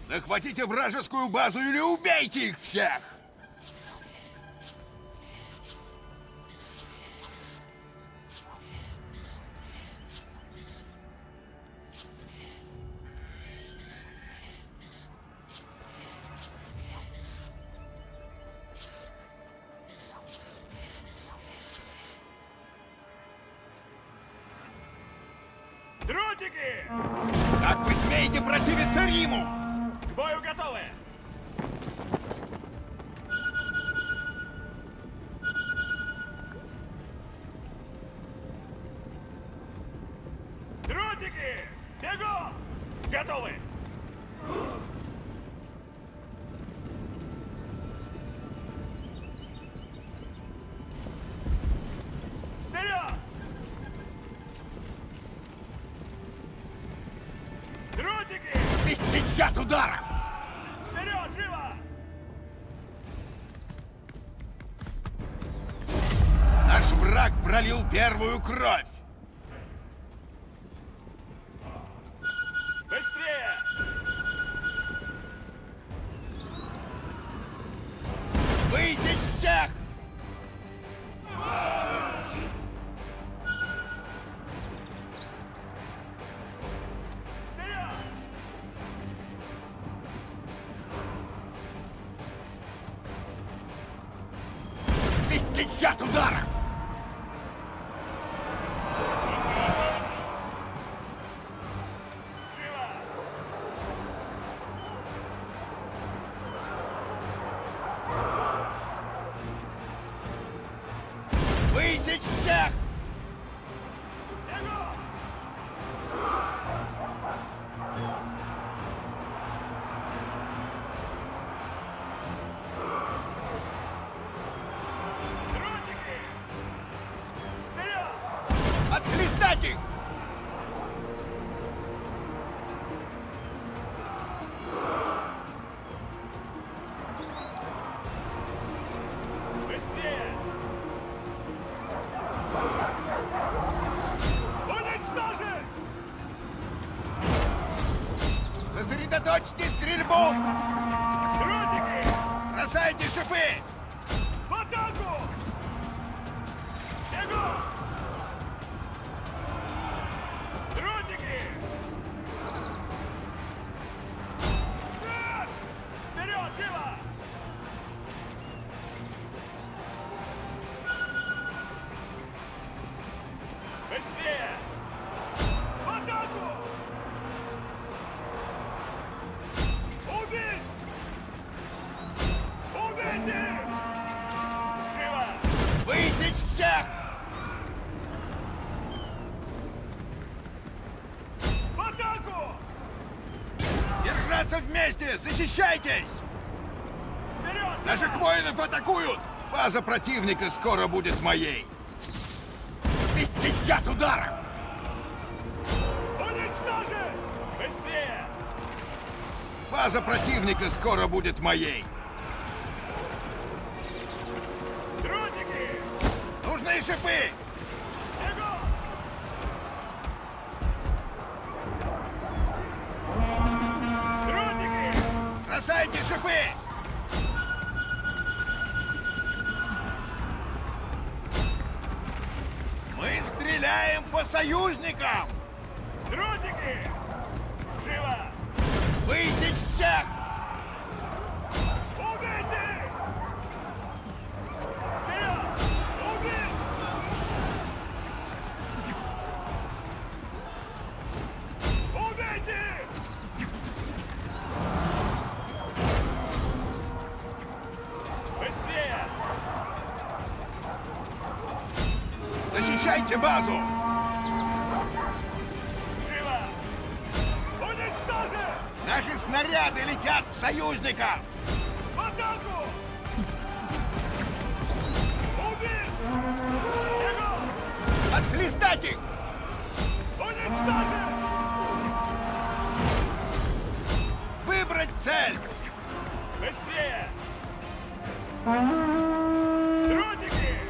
Захватите вражескую базу или убейте их всех! Дротики! Как вы смеете противиться Риму? К бою готовы! Дротики! Бегом! Готовы! Вперед! Дротики! 50 ударов! Вперед, живо! Наш враг пролил первую кровь! Быстрее! Высечь всех! Вперед! 50 ударов! Живо! Высечь всех! Бегом! Дротики! Вперед! Отхлестать их! Быстрее! Уничтожить! Сосредоточьте стрельбу! Дротики! Бросайте шипы! В атаку! Бегом! Дротики! Смерть! Вперед, живо! Быстрее! В атаку! Убить! Убить их! Живо! Высечь всех! В атаку! Держаться вместе! Защищайтесь! Вперед! Наших воинов атакуют! База противника скоро будет моей! 50 ударов! Уничтожить! Быстрее! База противника скоро будет моей! Дротики! Нужны шипы! Бегом! Дротики! Бросайте шипы! Мы стреляем по союзникам! Дротики! Живо! Высечь всех! Убейте их! Вперед! Убить! Убейте их! Быстрее! Защищайте базу! Живо! Уничтожить! Наши снаряды летят в союзников! В атаку! Убить! Бегом! Отхлестать их! Уничтожить! Выбрать цель! Быстрее! Дротики!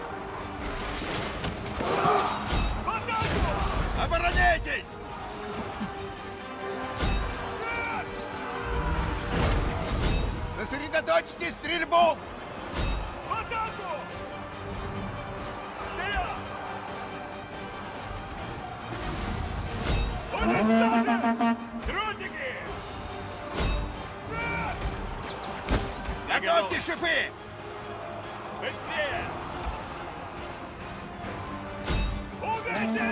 В атаку! Обороняйтесь! Смерть! Уничтожить! Дротики! Стой! Я Готовьте готов. шипы! Быстрее! Убейте!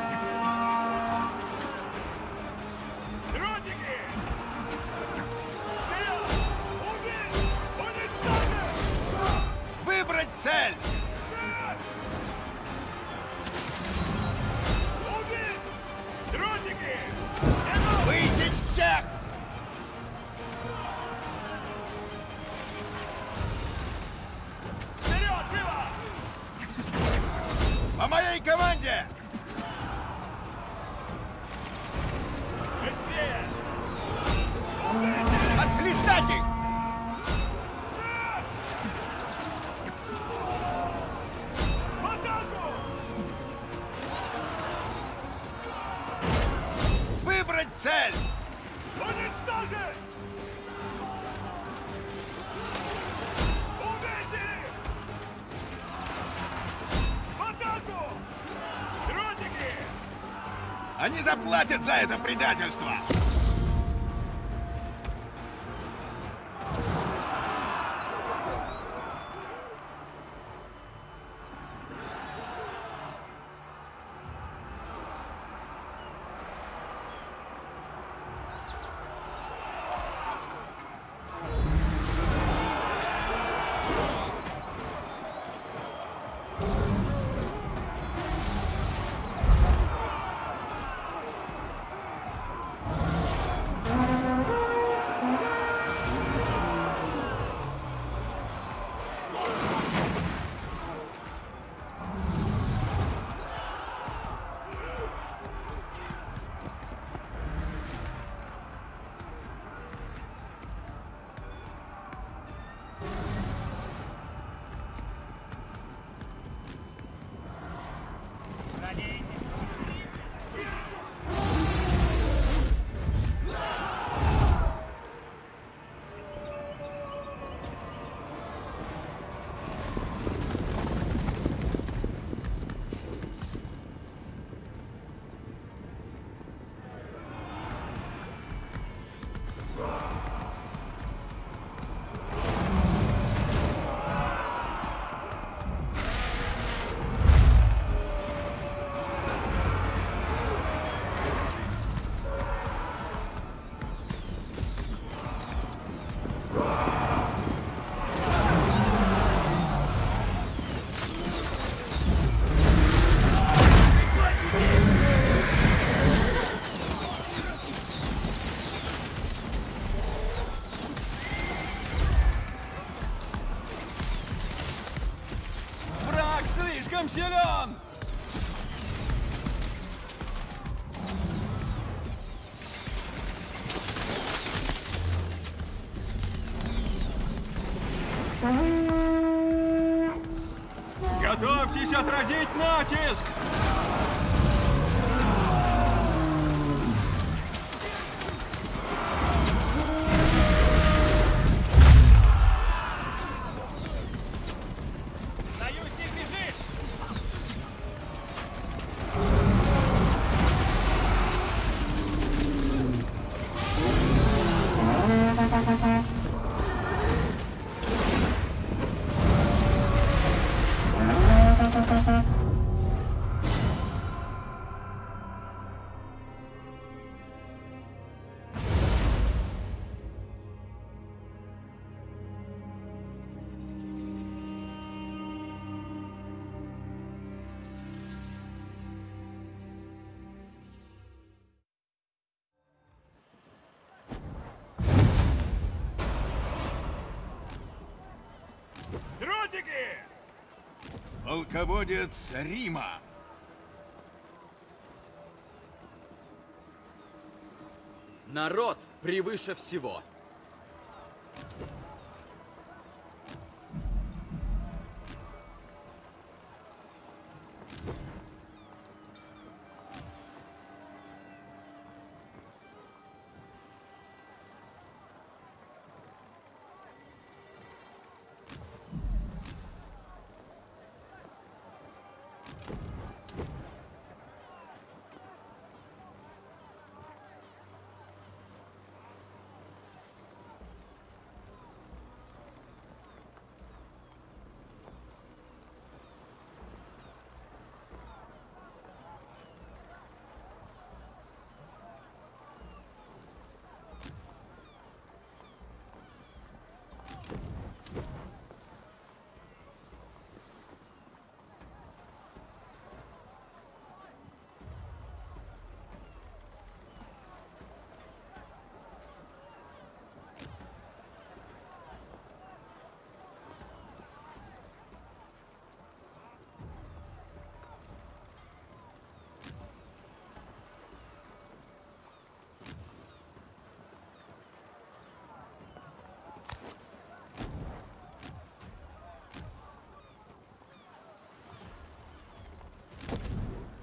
Дротики! Вперед! Убить! Уничтожить! Выбрать цель! Стой! Убить! Дротики! Бегом! Высечь всех! Вперед, живо! По моей команде! Быстрее! Убейте! Отхлестать их! Стой! В атаку! Выбрать цель! Уничтожить! Убейте их! В атаку! Дротики! Они заплатят за это предательство! Враг слишком силен! Готовьтесь отразить натиск! Союзник бежит! Дротики! Полководец Рима! Народ превыше всего!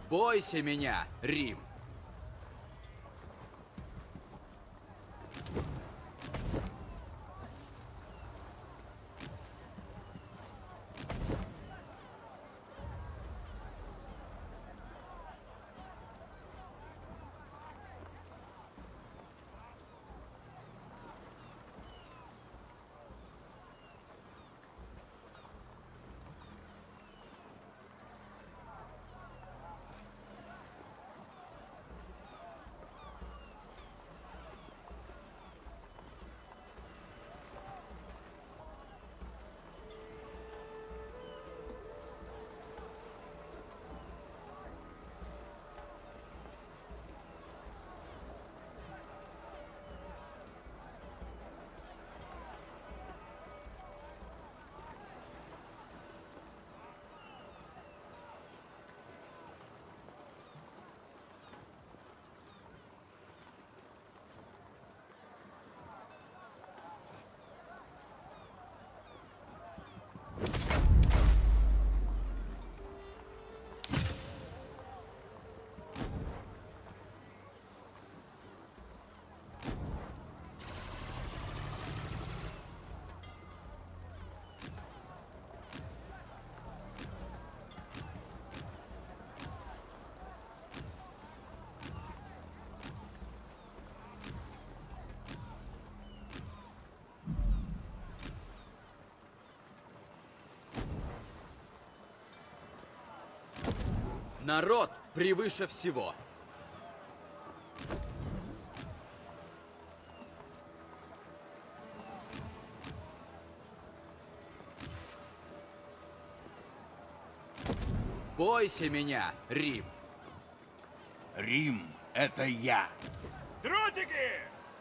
Бойся меня, Рим! Народ превыше всего. Бойся меня, Рим! Рим — это я. Дротики!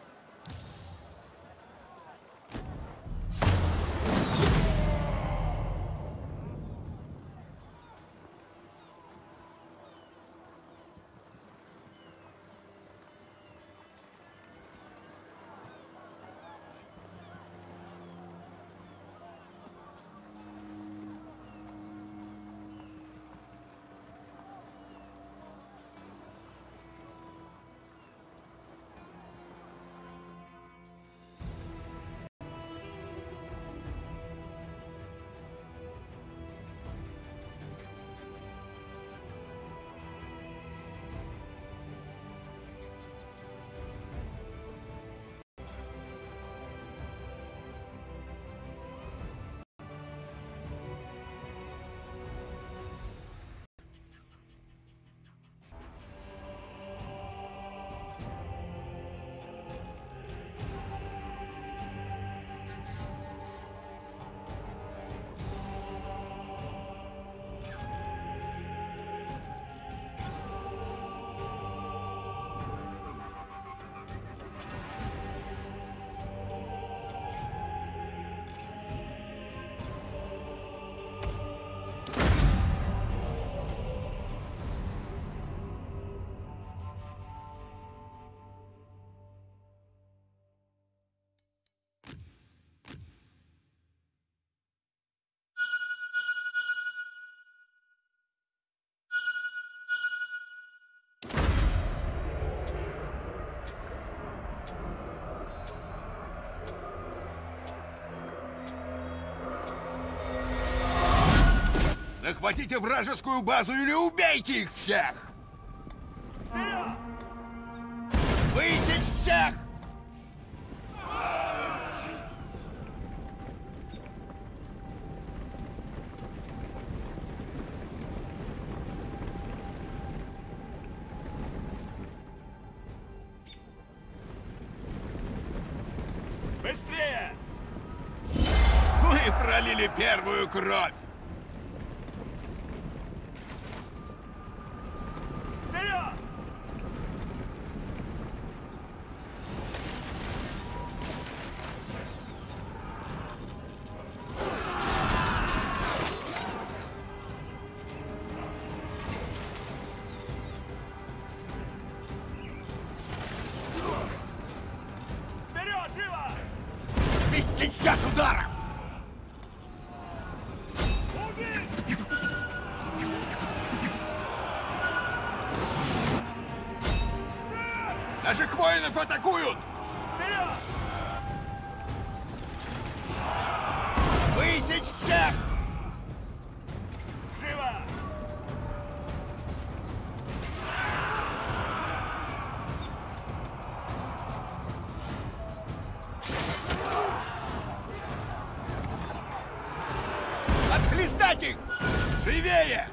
Захватите вражескую базу или убейте их всех! Высечь всех! Быстрее! Мы пролили первую кровь! Вперед! Вперед, живо! 50 ударов! Убить! Наших воинов атакуют! Вперед! Высечь всех! Живо! Отхлестать их! Живее!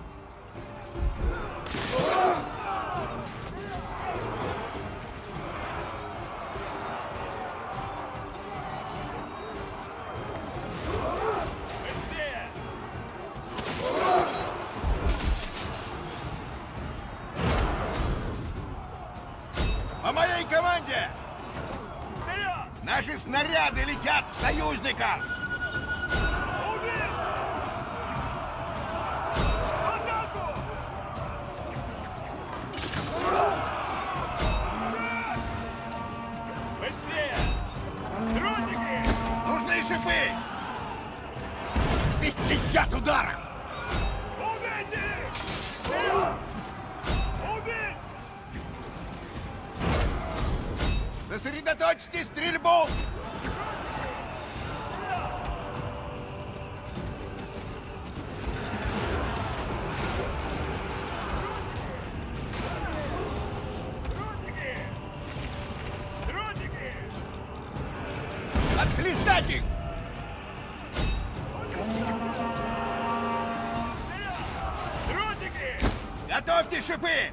Быстрее! По моей команде! Вперед! Наши снаряды летят в союзников! Убить! В атаку! Быстрее! Дротики! Нужны шипы! 50 ударов! Убейте их! Вперед! Убить! Сосредоточьте стрельбу! Дротики! Дротики! Отхлестать их! Дротики! Готовьте шипы!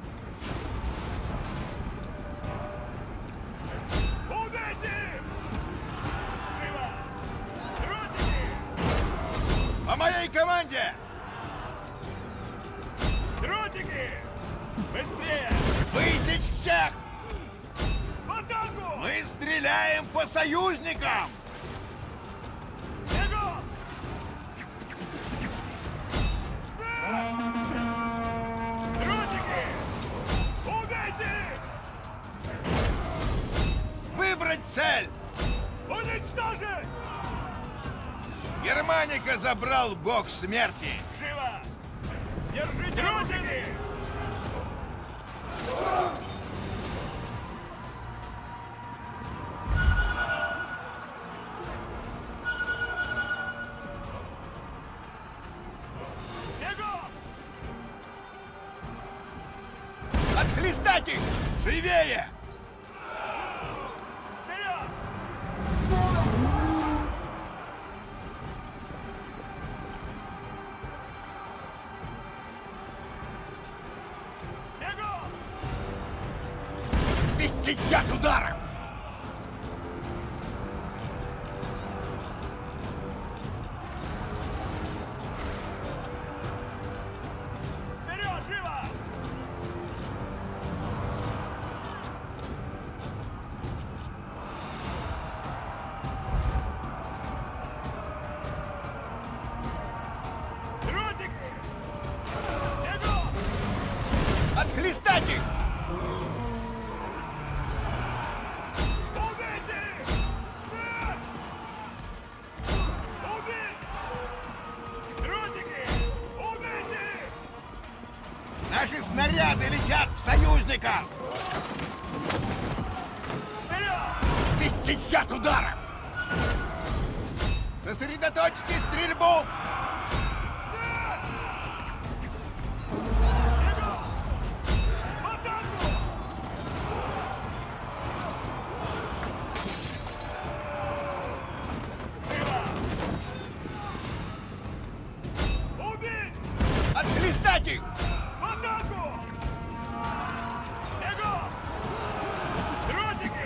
Убейте их! Живо! Дротики! По моей команде! Дротики! Быстрее! Высечь всех! В атаку! Мы стреляем по союзникам! Бегом! Смерть! Дротики! Убейте их! Выбрать цель! Уничтожить! Германика забрал бог смерти! Живо! Держите дротики! Бегом! Отхлестать их! Живее! Вперед! Бегом! 50 ударов! Вперед, живо! Дротики! Бегом! Отхлестать их! Убейте их! Смерть! Убить! Дротики! Убейте их! Наши снаряды летят в союзников! Вперед! 50 ударов! Сосредоточьте стрельбу! Бегом! В атаку! Живо! Убить! Отхлестать их! В атаку! Бегом! Дротики!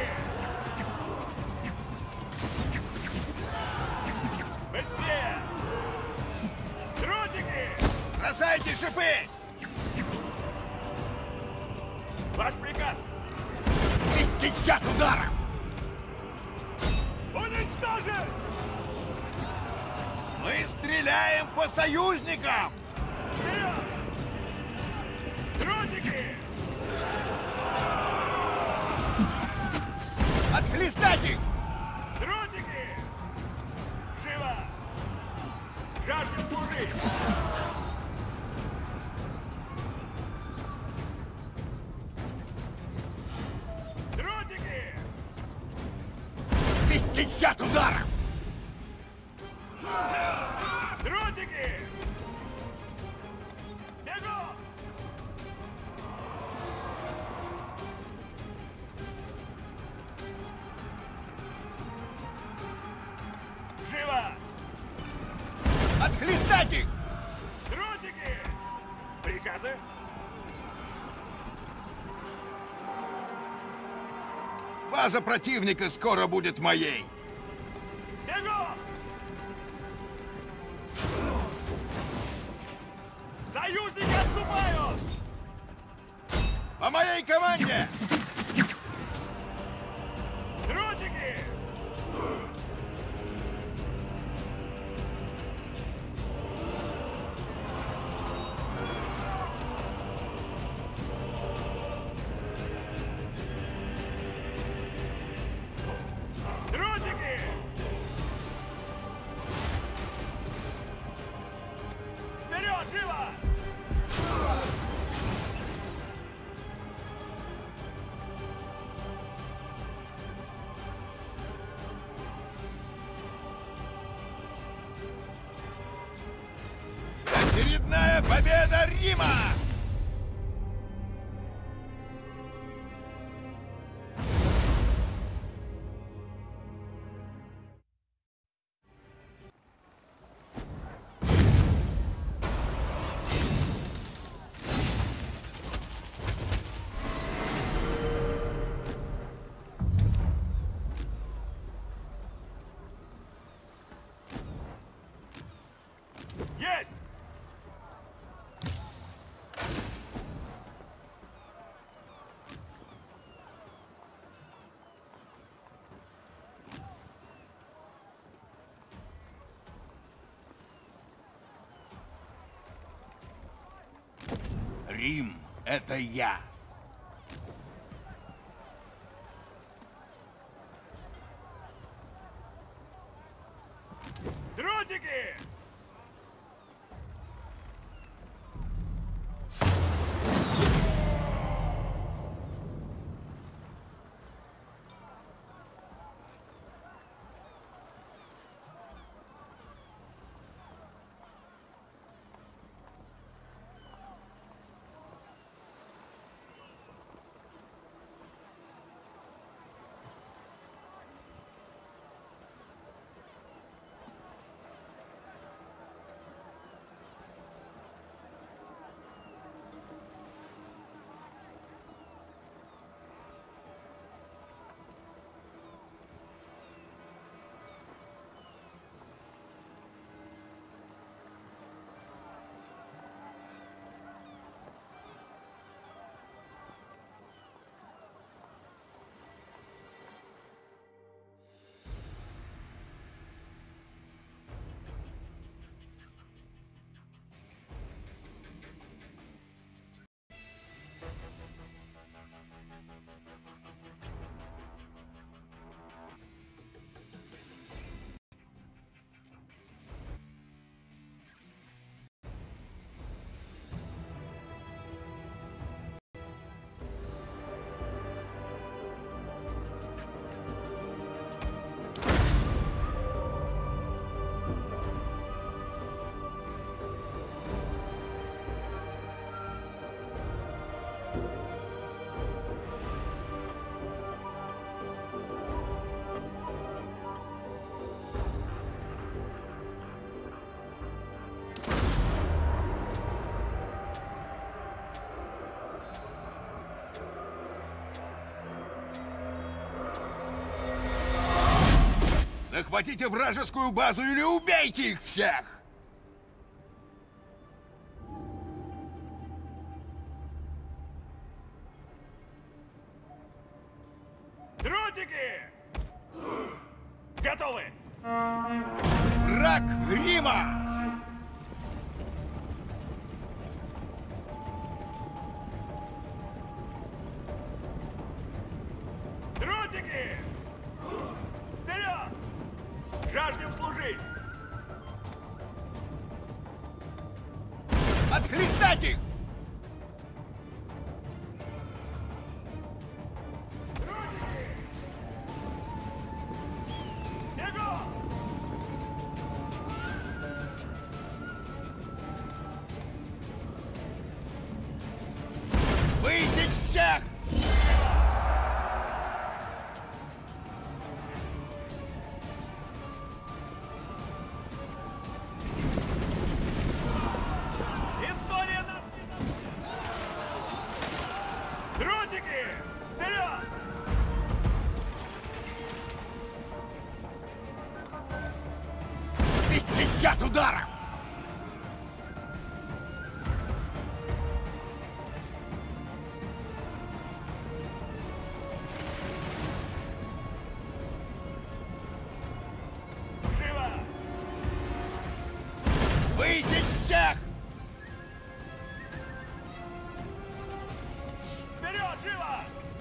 Быстрее! Дротики! Бросайте шипы! Ваш приказ! 50 ударов! Уничтожить! Мы стреляем по союзникам! Вперед! Дротики! Отхлестать их! Дротики! Живо! Жаждет служить! Дротики! 50 ударов! Дротики! Бегом! Живо! Отхлестать их! Дротики! Приказы? База противника скоро будет моей! Бегом! Союзники отступают! По моей команде! Дротики! Дротики! Вперед, живо! Очередная победа Рима! Есть! Рим — это я. Дротики! Захватите вражескую базу или убейте их всех! Дротики! Готовы! Враг Рима! Дротики! Вперед! Жаждем служить! Отхлестать их! Дротики! Вперед! 50 ударов! Живо! Высечь всех! Вперед, живо!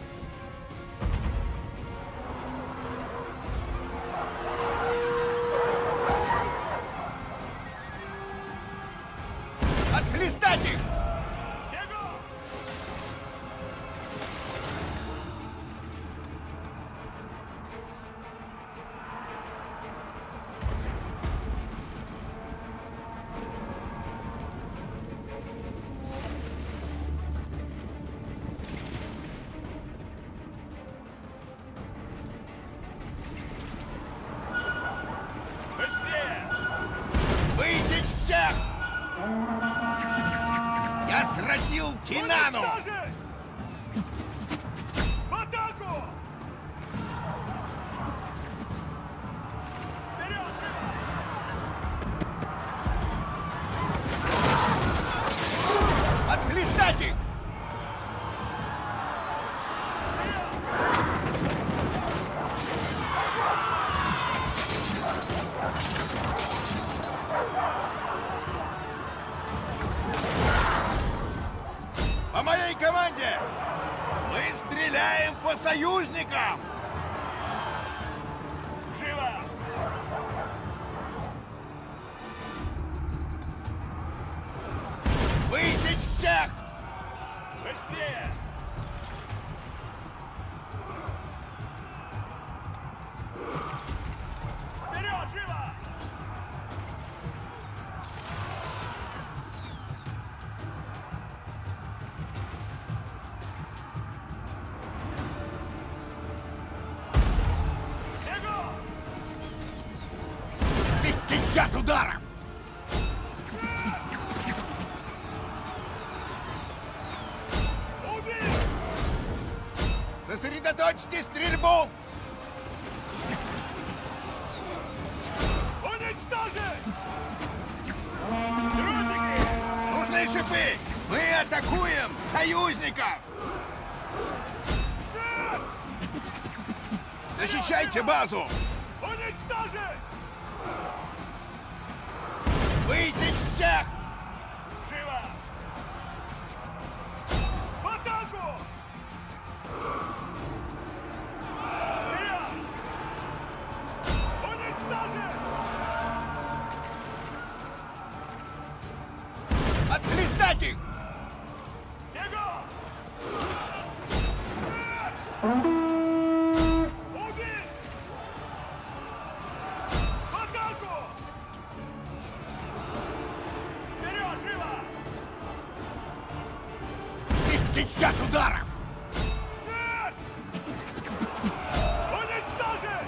Отхлестать их! Бегом! Быстрее! Высечь всех! Я сразил Кинану! Уничтожить! В атаку! Вперед, живо! Отхлестать их! По моей команде мы стреляем по союзникам! Живо! Высечь всех! Быстрее! Вперед, живо! Бегом! 50 ударов! Убей! Сосредоточьте стрельбу! Уничтожить! Дротики! Нужны шипы! Мы атакуем союзников! Смерть! Защищайте базу! Уничтожить! Высечь всех! Живо! В атаку! Вперед! Уничтожить! Отхлестать их! Бегом! Убить! В атаку! Вперед, живо! 50 ударов! Смерть! Уничтожить!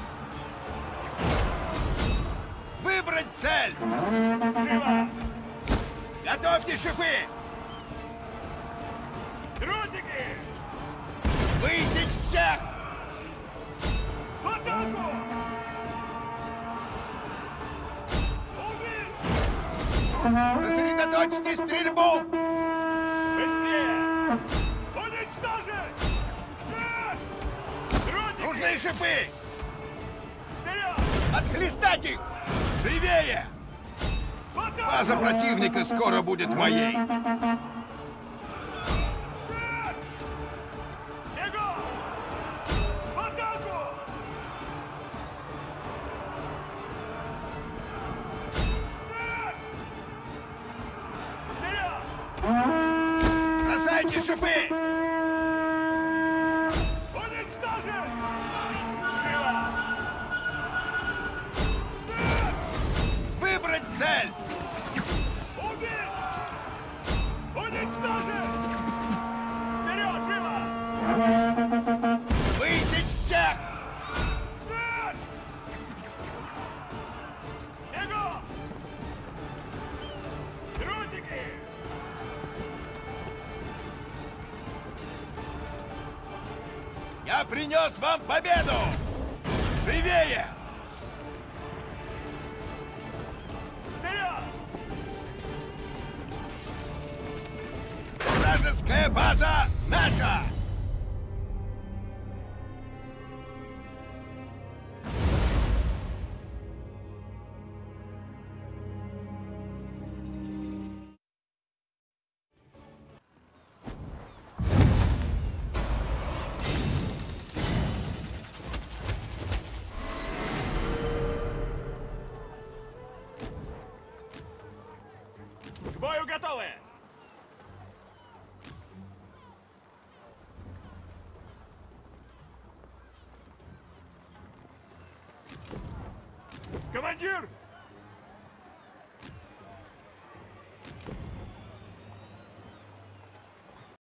Выбрать цель! Живо! Готовьте шипы! Дротики! Высечь всех! В атаку! Убить! Сосредоточьте стрельбу! Быстрее! Уничтожить! Смерть! Дротики! Нужны шипы! Вперед! Отхлестать их! Живее! В атаку! База противника скоро будет моей! Смерть! Бегом! В атаку! Смерть! Вперед! Бросайте шипы! Уничтожить! Живо! Смерть! Выбрать цель! Убить! Уничтожить! Вперед, живо! Высечь всех! Смерть! Бегом! Дротики! Я принес вам победу! Живее! Вперед! Вражеская база наша! К бою готовы! Командир,